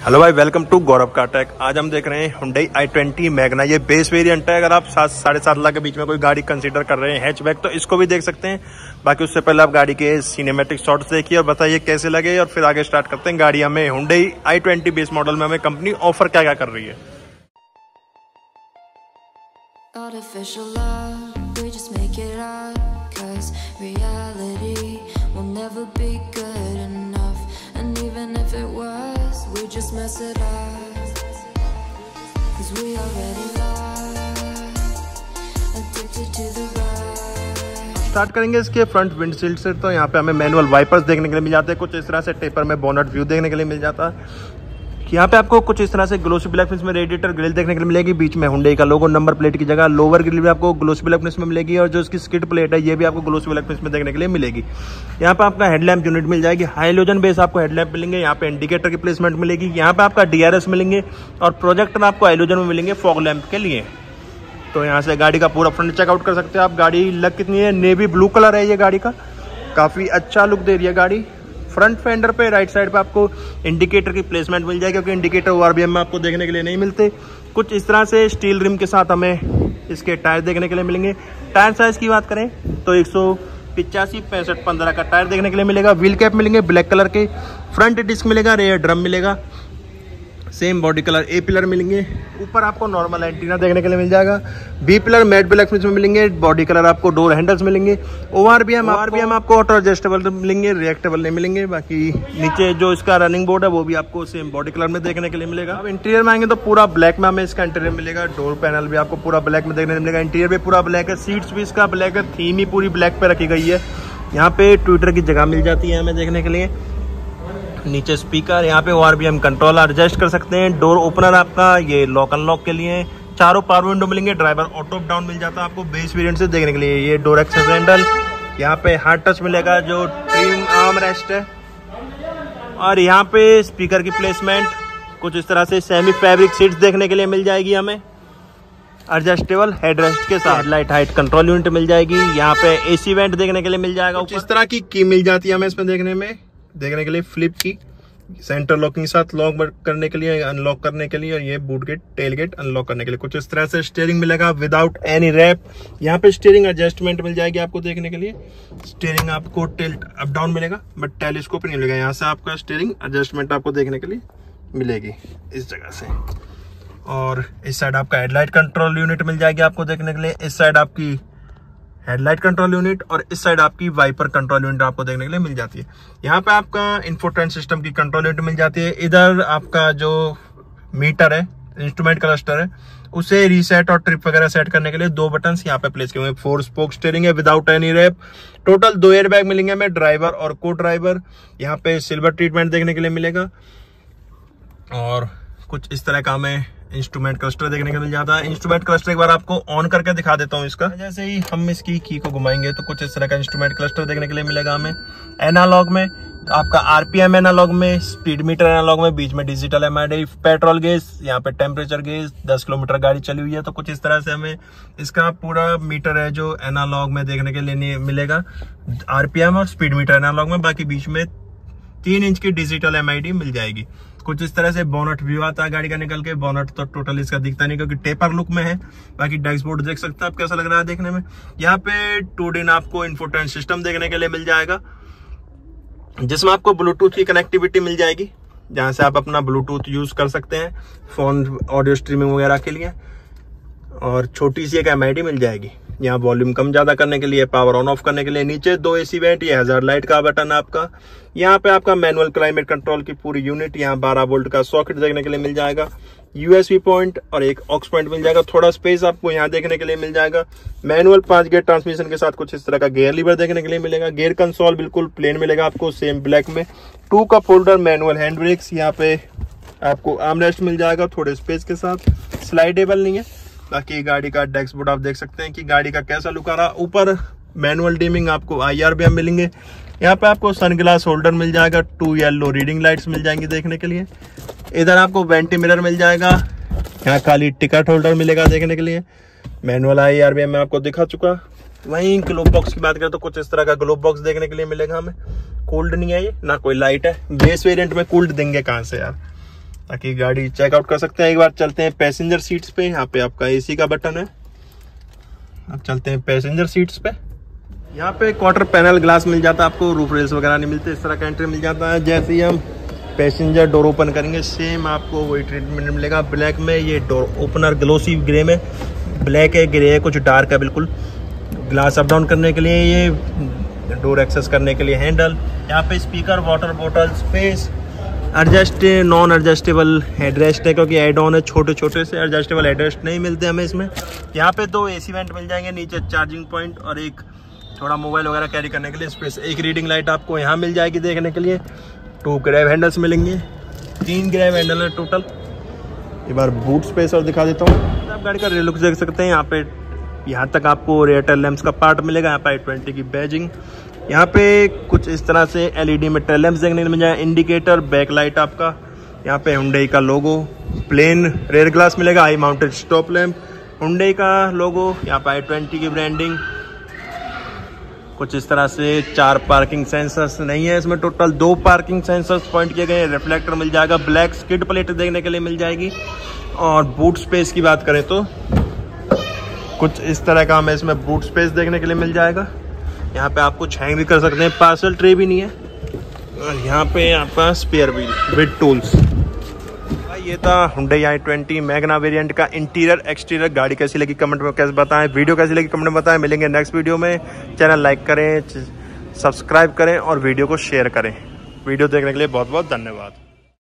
Hello भाई, welcome to गौरव का take. आज हम देख रहे हैं Hyundai i20 मैग्ना। ये बेस वेरिएंट है। अगर आप 7-7.5 लाख के बीच में कोई गाड़ी कंसीडर कर रहे हैं हैचबैक, तो इसको भी देख सकते हैं। बाकी उससे पहले आप गाड़ी के सिनेमैटिक शॉट्स देखिए और बताइए कैसे लगे, और फिर आगे स्टार्ट करते हैं। गाड़ी हमें Hyundai i20 बेस मॉडल में हमें कंपनी ऑफर क्या क्या कर रही है। Artificial love, we just make it up, 'cause reality will never be good enough. And even if it was, we just mess it up, 'cause we already lost, addicted to the rush. Start करेंगे इसके front windshield से। तो यहाँ पे हमें manual wipers देखने के लिए मिल जाते हैं। कुछ इस तरह से टेपर में बोनट व्यू देखने के लिए मिल जाता है। यहाँ पे आपको कुछ इस तरह से ग्लोसी ब्लैक फिनिश में रेडिएटर ग्रिल देखने के लिए मिलेगी। बीच में Hyundai का लोगो, नंबर प्लेट की जगह लोअर ग्रिल भी आपको ग्लोसी ब्लैक फिनिश में मिलेगी, और जो इसकी स्किड प्लेट है ये भी आपको ग्लोसी ब्लैक फिनिश में देखने के लिए मिलेगी। यहाँ पे आपका हेडलैम्प यूनिट मिल जाएगी। हाइलोजन बेस आपको हेडलैम्प मिलेंगे। यहाँ पे इंडिकेटर की प्लेसमेंट मिलेगी। यहाँ पे आपका DRS मिलेंगे, और प्रोजेक्टर आपको हाइलोजन में मिलेंगे फॉग लैंप के लिए। तो यहाँ से गाड़ी का पूरा फ्रंट चेकआउट कर सकते हैं आप। गाड़ी लग कितनी है, नेवी ब्लू कलर है ये गाड़ी का। काफी अच्छा लुक दे रही है गाड़ी। फ्रंट फेंडर पे राइट साइड पे आपको इंडिकेटर की प्लेसमेंट मिल जाएगी, क्योंकि इंडिकेटर ORBM में आपको देखने के लिए नहीं मिलते। कुछ इस तरह से स्टील रिम के साथ हमें इसके टायर देखने के लिए मिलेंगे। टायर साइज की बात करें तो 185/65/15 का टायर देखने के लिए मिलेगा। व्हील कैप मिलेंगे ब्लैक कलर के। फ्रंट डिस्क मिलेगा, रेयर ड्रम मिलेगा, same body colour A pillar मिलेंगे। ऊपर आपको नॉर्मल एंटीना देखने के लिए मिल जाएगा। B pillar matte black finish में मिलेंगे। बॉडी कलर आपको डोर हैंडल्स मिलेंगे। ORBM आपको ऑटो एडजस्टेबल मिलेंगे, रिएक्टेबल नहीं मिलेंगे। बाकी नीचे जो इसका रनिंग बोर्ड है वो भी आपको सेम बॉडी कलर में देखने के लिए मिलेगा। अब इंटीरियर में आएंगे तो पूरा ब्लैक में हमें इसका इंटीरियर मिलेगा। डोर पैनल भी आपको पूरा ब्लैक में देखने को मिलेगा। इंटीरियर भी पूरा ब्लैक है। सीट्स भी इसका ब्लैक है। थीम ही पूरी ब्लैक पे रखी गई है। यहाँ पे ट्विटर की जगह मिल जाती है हमें देखने के लिए। नीचे स्पीकर, यहाँ पे ORBM कंट्रोल एडजस्ट कर सकते हैं। डोर ओपनर आपका ये लॉक अनलॉक के लिए। चारों पावर विंडो मिलेंगे। ड्राइवर ऑटो अप डाउन मिल जाता है आपको बेस वेरिएंट से देखने के लिए। ये डोर एक्सेस हैंडल, यहाँ पे हार्ड टच मिलेगा जो ट्रिम आर्म रेस्ट है, और यहाँ पे स्पीकर की प्लेसमेंट कुछ इस तरह से सेमी फैब्रिक सीट्स देखने के लिए मिल जाएगी हमें, एडजस्टेबल हेडरेस्ट के साथ। हेडलाइट हाइट कंट्रोल यूनिट मिल जाएगी। यहाँ पे AC वेंट देखने के लिए मिल जाएगा। इस तरह की मिल जाती है हमें इसमें देखने के लिए फ्लिप की, सेंटर लॉकिंग के साथ लॉक करने के लिए, अनलॉक करने के लिए, और ये boot gate tail gate unlock करने के लिए। कुछ इस तरह से स्टीयरिंग मिलेगा विदाउट एनी रैप। यहाँ पे स्टीयरिंग एडजस्टमेंट मिल जाएगी आपको देखने के लिए। स्टीयरिंग आपको टिल्ट अप डाउन मिलेगा, बट टेलीस्कोप नहीं मिलेगा। यहाँ से आपका स्टीयरिंग एडजस्टमेंट आपको देखने के लिए मिलेगी इस जगह से। और इस साइड आपका हेडलाइट कंट्रोल यूनिट मिल जाएगी आपको देखने के लिए। इस साइड आपकी हेडलाइट कंट्रोल यूनिट, और इस साइड आपकी वाइपर कंट्रोल यूनिट आपको देखने के लिए मिल जाती है। यहाँ पे आपका इंफोटेनमेंट सिस्टम की कंट्रोल यूनिट मिल जाती है। इधर आपका जो मीटर है, इंस्ट्रूमेंट क्लस्टर है, उसे रीसेट और ट्रिप वगैरह सेट करने के लिए 2 बटन यहाँ पे प्लेस किए हुए हैं। 4 स्पोक स्टीयरिंग है without any wrap. Total 2 air bag मिलेंगे हमें, ड्राइवर और को ड्राइवर। यहाँ पे सिल्वर ट्रीटमेंट देखने के लिए मिलेगा, और कुछ इस तरह का हमें इंस्ट्रूमेंट क्लस्टर देखने को मिल जाता है। इंस्ट्रूमेंट क्लस्टर एक बार आपको ऑन करके दिखा देता हूँ इसका। जैसे ही हम इसकी की को घुमाएंगे तो कुछ इस तरह का इंस्ट्रूमेंट क्लस्टर देखने के लिए मिलेगा हमें। एनालॉग में आपका RPM एनालॉग में, स्पीड मीटर एनालॉग में, बीच में डिजिटल MID, पेट्रोल गेज, यहाँ पे टेम्परेचर गेज, 10 किलोमीटर गाड़ी चली हुई है। तो कुछ इस तरह से हमें इसका पूरा मीटर है जो एनालॉग में देखने के लिए मिलेगा। RPM और स्पीड मीटर एनालॉग में, बाकी बीच में 3 इंच की डिजिटल MID मिल जाएगी। कुछ इस तरह से बोनट व्यू आता है गाड़ी का निकल के। बोनट तो टोटल इसका दिखता नहीं क्योंकि टेपर लुक में है। बाकी डैशबोर्ड देख सकते हैं आप कैसा लग रहा है देखने में। यहाँ पे 2D आपको इंफोटेनमेंट सिस्टम देखने के लिए मिल जाएगा, जिसमें आपको ब्लूटूथ की कनेक्टिविटी मिल जाएगी, जहां से आप अपना ब्लूटूथ यूज कर सकते हैं फोन ऑडियो स्ट्रीमिंग वगैरह के लिए। और छोटी सी एक MID मिल जाएगी। यहाँ वॉल्यूम कम ज्यादा करने के लिए, पावर ऑन ऑफ करने के लिए। नीचे 2 AC वेंट, ये हैजार्ड लाइट का बटन है आपका। यहाँ पे आपका मैनुअल क्लाइमेट कंट्रोल की पूरी यूनिट, यहाँ 12 वोल्ट का सॉकेट देखने के लिए मिल जाएगा। USB पॉइंट और एक ऑक्स पॉइंट मिल जाएगा। थोड़ा स्पेस आपको यहाँ देखने के लिए मिल जाएगा। मैनुअल 5 गियर ट्रांसमिशन के साथ कुछ इस तरह का गियर लीवर देखने के लिए मिलेगा। गियर कंसोल बिल्कुल प्लेन मिलेगा आपको, सेम ब्लैक में। 2 cup holder, manual hand brakes, यहाँ पे आपको आर्मरेस्ट मिल जाएगा थोड़े स्पेस के साथ। स्लाइडेबल नहीं है। बाकी गाड़ी का डैशबोर्ड आप देख सकते हैं कि गाड़ी का कैसा लुक आ रहा है। ऊपर मैनुअल डिमिंग, आपको IRBM मिलेंगे। यहाँ पे आपको सनग्लास होल्डर मिल जाएगा। 2 येलो रीडिंग लाइट्स मिल जाएंगी देखने के लिए। इधर आपको वेंटी मिरर मिल जाएगा। यहाँ खाली टिकट होल्डर मिलेगा देखने के लिए। मैनुअल IRBM में आपको दिखा चुका। वहीं ग्लोब बॉक्स की बात करें तो कुछ इस तरह का ग्लोब बॉक्स देखने के लिए मिलेगा हमें। कूल्ड नहीं है ये, ना कोई लाइट है। बेस वेरिएंट में कूल्ड देंगे कहाँ से यार। ताकि गाड़ी चेकआउट कर सकते हैं। एक बार चलते हैं पैसेंजर सीट्स पे। यहाँ पे आपका एसी का बटन है। अब चलते हैं पैसेंजर सीट्स पे। यहाँ पे क्वार्टर पैनल ग्लास मिल जाता है आपको, रूफ रेल्स वगैरह नहीं मिलते, इस तरह का एंट्री मिल जाता है। जैसे ही हम पैसेंजर डोर ओपन करेंगे सेम आपको वही ट्रीटमेंट मिलेगा। ब्लैक में ये डोर ओपनर ग्लोसी ग्रे में, ब्लैक है, ग्रे है, कुछ डार्क है बिल्कुल। ग्लास अप डाउन करने के लिए, ये डोर एक्सेस करने के लिए हैंडल। यहाँ पे speaker, water bottle, space, adjust non adjustable headrest है क्योंकि एड ऑन है, छोटे छोटे से एडजस्टेबल हेडरेस्ट नहीं मिलते हमें इसमें। यहाँ पे 2 एसी वेंट मिल जाएंगे, नीचे चार्जिंग पॉइंट और एक थोड़ा मोबाइल वगैरह कैरी करने के लिए स्पेस। एक रीडिंग लाइट आपको यहाँ मिल जाएगी देखने के लिए। 2 ग्रैब हैंडल्स मिलेंगे, 3 ग्रैब हैंडल है टोटल। एक बार बूट स्पेस और दिखा देता हूँ। आप गाड़ी का रेयर लुक देख सकते हैं। यहाँ पे यहाँ तक आपको रेयर टेल लैंप्स का पार्ट मिलेगा। यहाँ पे i20 की बैजिंग। यहाँ पे कुछ इस तरह से LED में टेल लैंप्स देखने को मिल जाए, इंडिकेटर, बैक लाइट आपका। यहाँ पे हुंडई का लोगो, प्लेन रेयर ग्लास मिलेगा, high mounted stop lamp, Hyundai का लोगो। यहाँ पे i20 की ब्रांडिंग। कुछ इस तरह से 4 पार्किंग सेंसर्स नहीं है इसमें, टोटल 2 पार्किंग सेंसर्स पॉइंट किए गए। रिफ्लेक्टर मिल जाएगा, ब्लैक स्किड प्लेट देखने के लिए मिल जाएगी। और बूट स्पेस की बात करें तो कुछ इस तरह का हमें इसमें बूट स्पेस देखने के लिए मिल जाएगा। यहाँ पे आप कुछ हैंग भी कर सकते हैं, पार्सल ट्रे भी नहीं है। और यहाँ पे आपका स्पेयर व्हील विद टूल्स। ये था हुंडई i20 मैग्ना वेरिएंट का इंटीरियर एक्सटीरियर। गाड़ी कैसी लगी कमेंट में कैसे बताएं, वीडियो कैसी लगी कमेंट में बताएं। मिलेंगे नेक्स्ट वीडियो में। चैनल लाइक करें, सब्सक्राइब करें और वीडियो को शेयर करें। वीडियो देखने के लिए बहुत बहुत धन्यवाद।